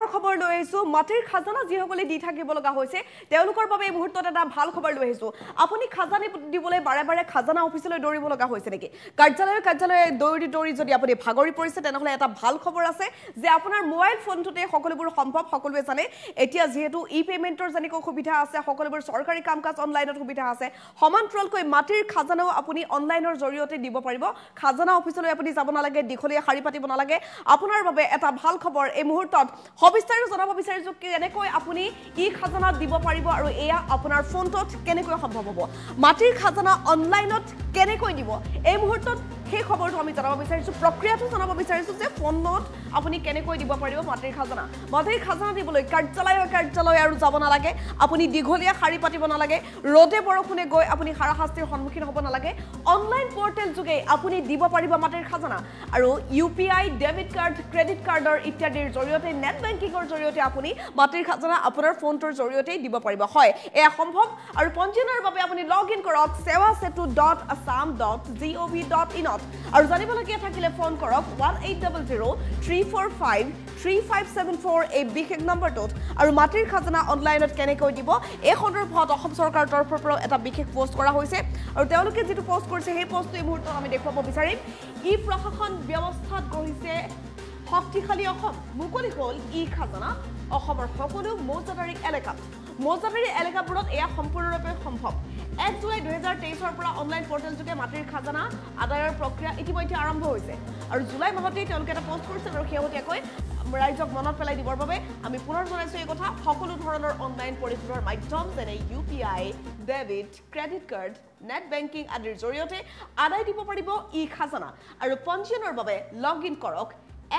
খবৰ লৈ আহিছো মাটিৰ খাজানা যিসকলে দি থাকিব লগা হৈছে তেওঁলোকৰ বাবে এই মুহূৰ্তত এটা ভাল খবৰ লৈ আহিছো আপুনি খাজানা দিবলৈ বাৰে বাৰে খাজানা অফিচলৈ দৌৰিব লগা হৈছে নেকি কাৰ্যালয়ে দৌৰি যদি আপুনি ভাগৰি পৰিছে তেনেহলে এটা ভাল খবৰ আছে যে আপোনাৰ মোবাইল ফোনটোতে সকলোবোৰ সম্ভৱ সকলোৱে জানে এতিয়া যেহেতু ই পেমেন্টৰ জনিক সুবিধা আছে সকলোবোৰ চৰকাৰী কামকাজ অনলাইনত সুবিধা আছে সমান্তৰালকৈ মাটিৰ খাজানাও আপুনি অনলাইনৰ জৰিয়তে দিব পাৰিব খাজানা অফিচলৈ আপুনি যাব নালাগে দিখলীয়া শাৰী পাতিব নালাগে আপোনাৰ বাবে এটা ভাল খবৰ এই মুহূৰ্তত সবিস্তাৰে জনাব বিচাৰিছো কেনেকৈ আপুনি ই খাজানা দিব পাৰিব আৰু এয়া আপোনাৰ ফোনটোত কেনেকৈ সম্ভৱ হ'ব মাটিৰ খাজানা অনলাইনত কেনেকৈ দিব এই মুহূৰ্তত সেই খবৰটো আমি জনাব বিচাৰিছো প্ৰক্ৰিয়াটো জনাব বিচাৰিছো যে ফোনত আপুনি কেনেকৈ দিব পাৰিব মাটিৰ খাজানা দিবলৈ কাৰ্যালয় আৰু যাব নালাগে আপুনি দিঘলীয়া শাৰী পাতিব নালাগে ৰদে বৰষুণে গৈ আপুনি হাৰাশাস্তিৰ সন্মুখীন হ'ব নালাগে অনলাইন পৰ্টেল যোগে আপুনি দিব পাৰিব মাটিৰ খাজানা আৰু ইউপিআই ডেবিট কাৰ্ড ক্ৰেডিট কাৰ্ডৰ ইত্যাদিৰ জৰিয়তে নেট বেংকিংৰ জৰিয়তে আপুনি মাটিৰ খাজানা আপোনাৰ ফোনটোৰ জৰিয়তে দিব পাৰিব হয় এয়া সম্ভৱ আৰু পঞ্জীয়নৰ বাবে আপুনি লগ ইন কৰক sewasetu.assam.gov.in আৰু জানিবলগীয়া থাকিলে ফোন কৰক 1800-345-3574 এই বিশেষ নম্বৰটোত আৰু মাটিৰ খাজানা অনলাইনত কেনেকৈ দিব এই সন্দৰ্ভত অসম চৰকাৰৰ তৰফৰ পৰা এটা বিশেষ পোষ্ট কৰা হৈছে আৰু তেওঁলোকে যেটো পোষ্ট কৰিছে সেই পোষ্টটো এই মুহূৰ্তত আমি দেখুৱাব বিচাৰিম ই প্ৰশাসন ব্যৱস্থাত গঢ়িছে শক্তিশালী অসম মুকলি হ'ল ই খাজানা অসমৰ সকলো মৌজাদাৰী এলেকাবোৰত এয়া সম্পূৰ্ণৰূপে সম্ভৱ 1 জুলাই 2023 পৰা অনলাইন পৰ্টেল যোগে মাটিৰ খাজানা আদায়ৰ প্ৰক্ৰিয়া ইতিমধ্যে আৰম্ভ হৈছে আৰু জুলাই মাহতে তেওঁলোকে এটা পোষ্ট কৰিছে আৰু শেহতীয়াকৈ ৰাইজক মনত পেলাই দিবৰ বাবে আমি পুনৰ জনাইছো এই কথা সকলো ধৰণৰ অনলাইন পৰিশোধৰ মাধ্যম যেনে UPI debit credit card net banking আদিৰ জৰিয়তে আদায় দিব পাৰিব ই খাজানা আৰু পঞ্জীয়নৰ বাবে লগ ইন কৰক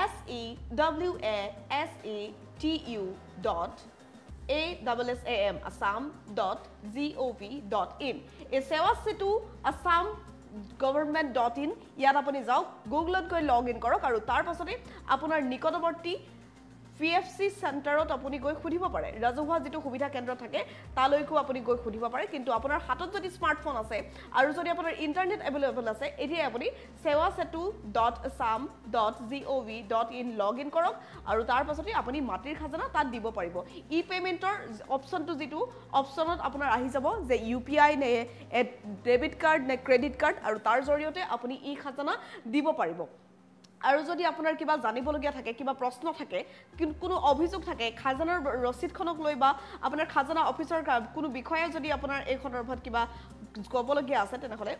sewasetu.assam.gov.in এই sewasetu assam.government.in ইয়াত আপুনি যাওক গুগলত গৈ লগ ইন কৰক আৰু তাৰ পাছতে আপোনাৰ নিকটৱৰ্তী PFC চেণ্টাৰত আপুনি গৈ খুদিব পাৰে ৰাজহুৱা যেটো সুবিধা কেন্দ্ৰ থাকে তালৈকো আপুনি গৈ খুদিব পাৰে কিন্তু আপোনাৰ হাতত যদি স্মাৰ্টফোন আছে আৰু যদি আপোনাৰ ইন্টাৰনেট এভেইলেবল আছে এতিয়া আপুনি sewasetu.assam.gov.in লগ ইন কৰক আৰু তাৰ পাছতে আপুনি মাটিৰ খাজানা তাত দিব পাৰিব ই পেমেন্টৰ অপচনটো যেটো অপচনত আপোনাৰ আহি যাব যে ইউপিআই নে ডেবিট কাৰ্ড নে ক্ৰেডিট কাৰ্ড আৰু তাৰ জৰিয়তে আপুনি ই খাজানা দিব পাৰিব আৰু যদি আপোনাৰ কিবা জানিবলগীয়া থাকে কিবা প্ৰশ্ন থাকে কোনো অভিযোগ থাকে খাজানাৰ ৰচিদখনক লৈ বা আপোনাৰ খাজানা অফিচৰ কোনো বিষয়ে যদি আপোনাৰ এই সন্দৰ্ভত কিবা ক'বলগীয়া আছে তেনেহলে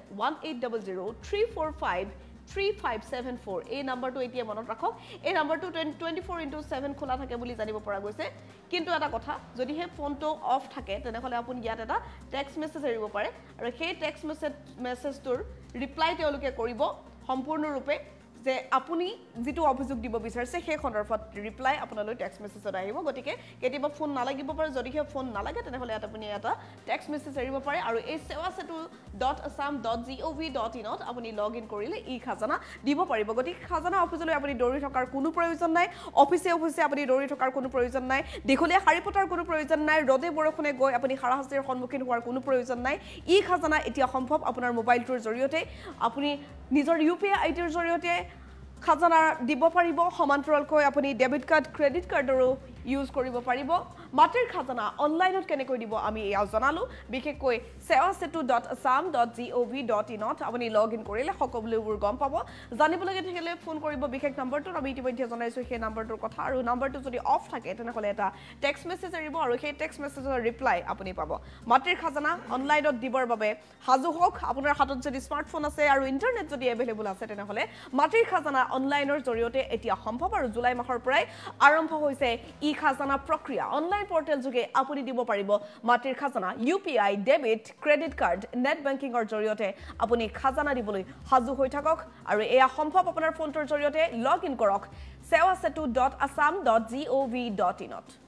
1800-345-3574 এই নম্বৰটো এতিয়া মনত ৰাখক এই নম্বৰটো 24/7 খোলা থাকে বুলি জানিব পৰা গৈছে কিন্তু এটা কথা যদি হে ফোনটো অফ থাকে তেনেহলে আপুনি ইয়াত এটা টেক্সট মেছেজ এৰিব পাৰে আৰু সেই টেক্সট মেছেজটোৰ ৰিপ্লাই তেওঁলোকে কৰিব সম্পূৰ্ণৰূপে যে আপুনি যেটো অভিযোগ দিব বিচাৰিছে সেই সন্দৰ্ভত ৰিপ্লাই আপোনালৈ টেক্সট মেছেজত আহিব গতিকে কেতিয়াবা ফোন নালাগিব পাৰে যদি হে ফোন নালাগে তেনেহলে আপুনি এটা টেক্সট মেছেজ এৰিব পাৰে আৰু এই sewasetu.assam.gov.in আপুনি লগ ইন কৰিলে ই খাজানা দিব পাৰিব গতিকে খাজানা অফিচলৈ আপুনি দৌৰি থকাৰ কোনো প্ৰয়োজন নাই অফিচে আপুনি দৌৰি থকাৰ কোনো প্ৰয়োজন নাই দিখলীয়া শাৰী পতাৰ কোনো প্ৰয়োজন নাই ৰদে বৰষুণে গৈ আপুনি হাৰাশাস্তিৰ সন্মুখীন হোৱাৰ কোনো প্ৰয়োজন নাই ই খাজানা এতিয়া সম্ভৱ আপোনাৰ মোবাইলটোৰ জৰিয়তে আপুনি নিজৰ ইউপিআই আইডিৰ জৰিয়তে খাজানা দিব পাৰিব সমান্তৰালকৈ আপুনি ডেবিট কাৰ্ড ক্ৰেডিট কাৰ্ডৰো ইউজ কৰিব পাৰিব মাটিৰ খাজানা অনলাইনত কেনেকৈ দিব আমি এয়া জনালো বিশেষকৈ sewasetu.assam.gov.in আপুনি লগ ইন কৰিলে সকলোবোৰ গম পাব জানিবলগীয়া থাকিলে ফোন কৰিব বিশেষ নম্বৰটো আমি ইতিমধ্যে জনাইছো সেই নম্বৰটোৰ কথা আৰু নম্বৰটো যদি অফ থাকে তেনেহলে এটা টেক্সট মেছেজ এৰিব আৰু সেই টেক্সট মেছেজৰ ৰিপ্লাই আপুনি পাব মাটিৰ খাজানা অনলাইনত দিবৰ বাবে হাজু হওক আপোনাৰ হাতত যদি স্মাৰ্টফোন আছে আৰু ইন্টাৰনেট যদি এভেইলেবল আছে তেনেহলে মাটিৰ খাজানা অনলাইনৰ জৰিয়তে এতিয়া সম্ভৱ আৰু জুলাই মাহৰ পৰাই আৰম্ভ হৈছে ই খাজানা প্ৰক্ৰিয়া অনলাইন পৰ্টেল যোগে আপুনি দিব পাৰিব মাটিৰ খাজানা UPI debit credit card net বেংকিংৰ জৰিয়তে আপুনি খাজানা দিবলৈ হাজু হৈ থাকক আৰু এয়া সম্ভৱ আপোনাৰ ফোনটোৰ জৰিয়তে লগ ইন কৰক sewasetu.assam.gov.in